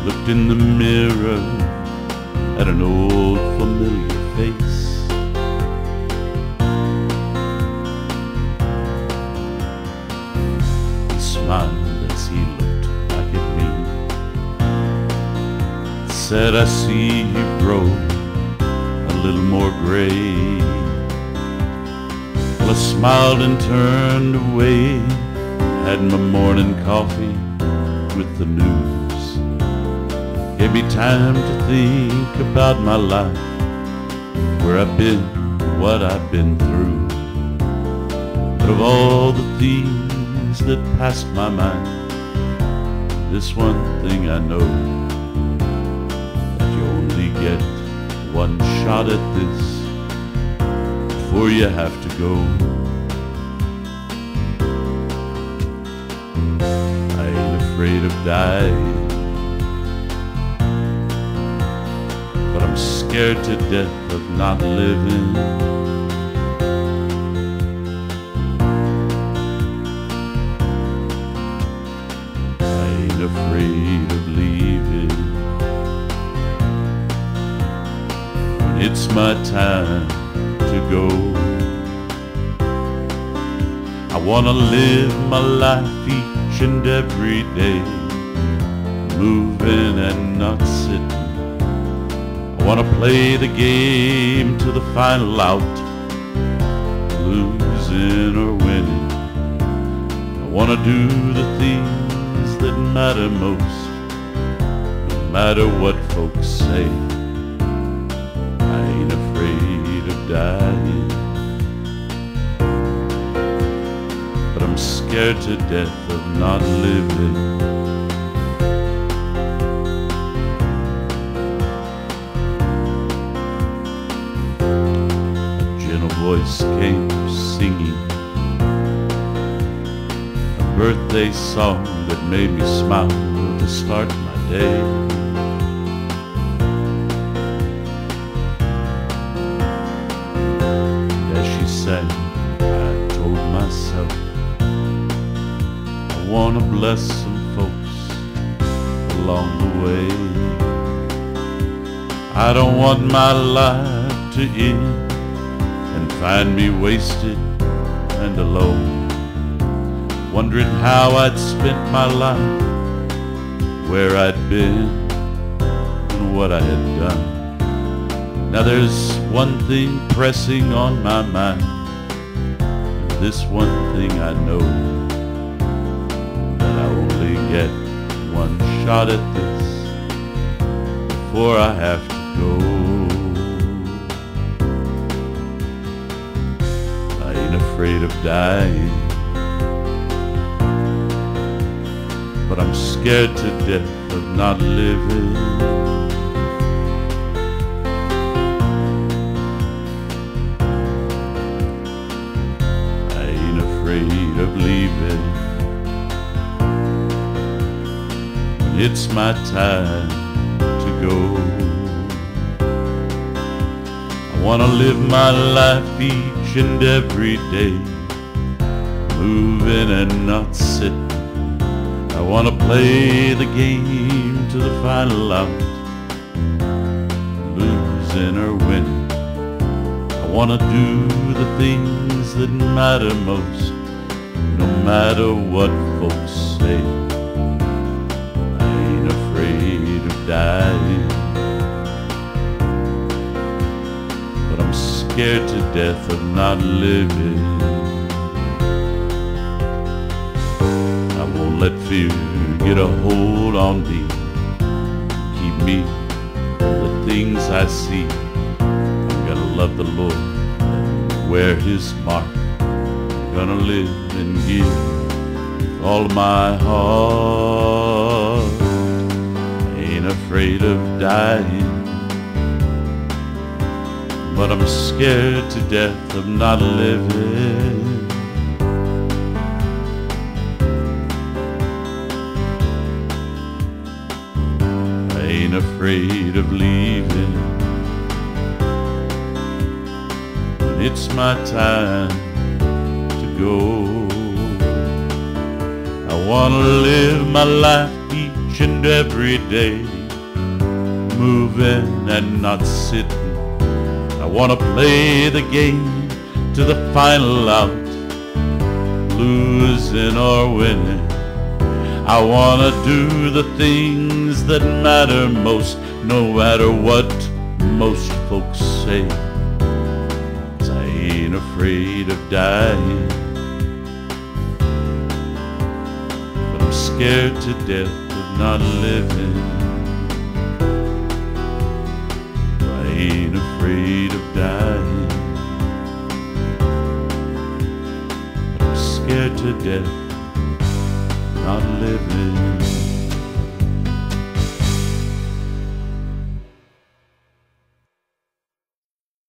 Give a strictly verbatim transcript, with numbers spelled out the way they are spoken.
looked in the mirror at an old familiar face. He smiled as he looked back at me, said, I see you grow a little more gray. Well, I smiled and turned away, had my morning coffee with the news. Gave me time to think about my life, where I've been, what I've been through. But of all the things that passed my mind, this one thing I know, that you only get one shot at this before you have to go. I ain't afraid of dying, but I'm scared to death of not living. I ain't afraid of leaving when it's my time to go. I wanna live my life each and every day, moving and not sitting. I wanna play the game to the final out, losing or winning. I wanna do the things that matter most, no matter what folks say. I ain't afraid of dying, but I'm scared to death of not living. Voice came singing a birthday song that made me smile to start my day. And as she sang, I told myself, I want to bless some folks along the way. I don't want my life to end and find me wasted and alone, wondering how I'd spent my life, where I'd been and what I had done. Now there's one thing pressing on my mind, and this one thing I know, that I only get one shot at this before I have to go. Afraid of dying, but I'm scared to death of not living. I ain't afraid of leaving when it's my time to go. I wanna live my life each and every day, moving and not sitting. I wanna play the game to the final out, losing or winning. I wanna do the things that matter most, no matter what folks say. I ain't afraid of dying, but I'm scared to death of not living. I won't let fear get a hold on me, keep me from the things I see. I'm gonna love the Lord and wear His mark. I'm gonna live and give with all my heart. I ain't afraid of dying, but I'm scared to death of not living. I ain't afraid of leaving when it's my time to go. I wanna live my life each and every day, moving and not sitting. I wanna play the game to the final out, losing or winning. I wanna do the things that matter most, no matter what most folks say. 'Cause I ain't afraid of dying, but I'm scared to death of not living. I ain't afraid of dying, but I'm scared to death not living.